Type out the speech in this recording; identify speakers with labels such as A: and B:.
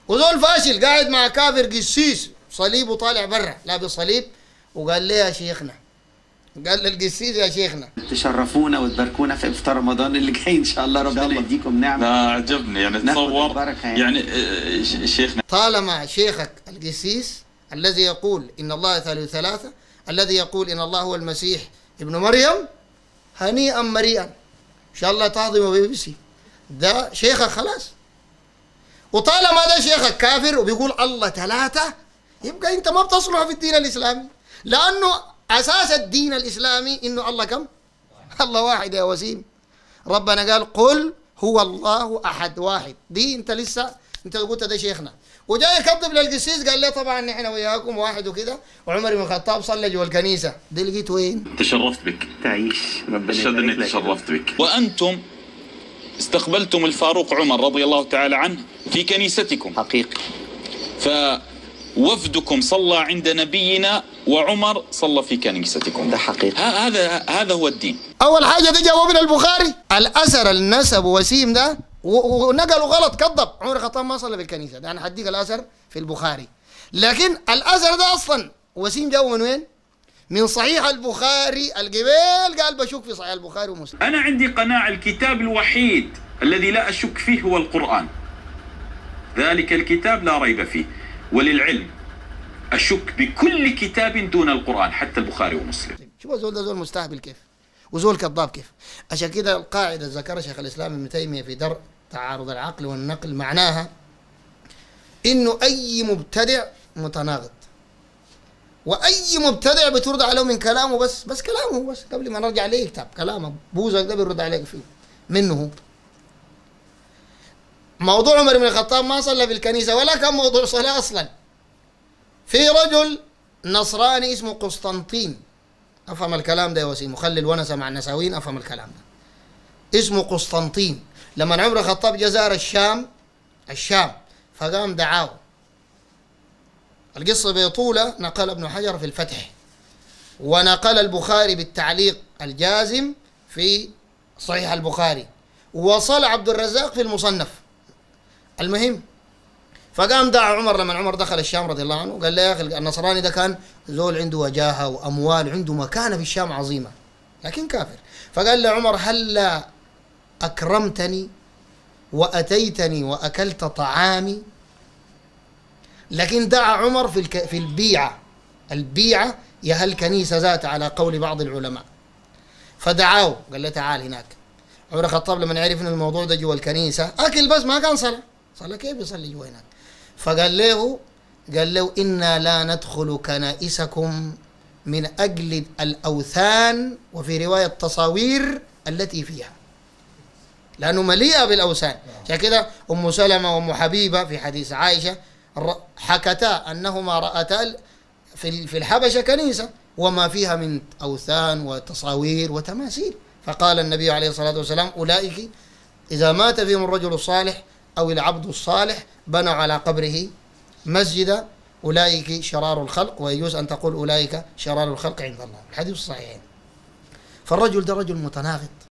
A: وزول فاشل قاعد مع كافر قسيس صليب وطالع برا لابس صليب، وقال لي يا شيخنا، قال للقسيس يا شيخنا
B: تشرفونا وتباركونا في افطار رمضان اللي جاي ان شاء الله، ربنا يديكم نعمه.
C: لا عجبني يعني تصور يعني شيخنا،
A: طالما شيخك القسيس الذي يقول ان الله ثالث ثلاثه، الذي يقول ان الله هو المسيح ابن مريم، هنيئا مريئا ان شاء الله تهضم وبيبسي، ده شيخك خلاص. وطالما ده شيخك كافر وبيقول الله ثلاثه، يبقى انت ما بتصلح في الدين الاسلامي، لانه اساس الدين الاسلامي انه الله كم؟ الله واحد يا وسيم. ربنا قال قل هو الله احد واحد، دي انت لسه انت قلت ده شيخنا، وجاي يكذب للقسيس قال لي طبعا نحن وياكم واحد وكده، وعمر بن الخطاب صلى جوا الكنيسه، دي لقيت وين؟
C: تشرفت بك.
B: تعيش، ربنا
C: اشهد اني تشرفت بك. وانتم استقبلتم الفاروق عمر رضي الله تعالى عنه في كنيستكم
B: حقيقي،
C: فوفدكم صلى عند نبينا وعمر صلى في كنيستكم،
B: ده حقيقي.
C: هذا هو الدين.
A: اول حاجه دي جابوا من البخاري، الاثر النسب وسيم ده ونقلوا غلط، كذب. عمر الخطاب ما صلى في الكنيسه، ده انا حديك الاثر في البخاري، لكن الاثر ده اصلا وسيم جابه من وين؟ من صحيح البخاري. القبيل قال بشك في صحيح البخاري ومسلم.
C: أنا عندي قناعة الكتاب الوحيد الذي لا أشك فيه هو القرآن، ذلك الكتاب لا ريب فيه. وللعلم أشك بكل كتاب دون القرآن حتى البخاري ومسلم.
A: شوف زول ده زول مستهبل كيف، وزول كذاب كيف. عشان كده القاعدة ذكرها شيخ الإسلام ابن تيمية في درء تعارض العقل والنقل، معناها إنه أي مبتدع متناقض، واي مبتدع بترد عليه من كلامه، بس كلامه بس، قبل ما نرجع عليه كتاب كلامه بوزك ده بيرد عليك فيه منه. موضوع عمر بن الخطاب ما صلى في الكنيسه ولا كان موضوع صلاه اصلا. في رجل نصراني اسمه قسطنطين، افهم الكلام ده يا وسيم، وخلي الونسه مع النساوين، افهم الكلام ده. اسمه قسطنطين، لما عمر الخطاب جزار الشام فقام دعاه. القصة بطولة نقل ابن حجر في الفتح، ونقل البخاري بالتعليق الجازم في صحيح البخاري، وصل عبد الرزاق في المصنف. المهم فقام دعا عمر لما عمر دخل الشام رضي الله عنه، قال له يا أخي النصراني ده كان زول عنده وجاهة وأموال، عنده مكانة في الشام عظيمة لكن كافر. فقال له عمر هلا أكرمتني وأتيتني وأكلت طعامي؟ لكن دعا عمر في البيعة يا هالكنيسة ذات على قول بعض العلماء، فدعاه قال له تعال هناك. عمر الخطاب لما عرف ان الموضوع ده جوا الكنيسة اكل بس ما كان صلى كيف يصلي جوا هناك؟ قال له إنا لا ندخل كنائسكم من أجل الأوثان، وفي رواية تصاوير التي فيها، لأنه مليئة بالأوثان. عشان كده أم سلمة وأم حبيبة في حديث عائشة حكتا أنهما رأتا في الحبشة كنيسة وما فيها من أوثان وتصاوير وتماثيل، فقال النبي عليه الصلاة والسلام أولئك إذا مات فيهم الرجل الصالح أو العبد الصالح بنوا على قبره مسجدا، أولئك شرار الخلق، ويجوز أن تقول أولئك شرار الخلق عند الله. الحديث الصحيحين. فالرجل ده رجل متناقض،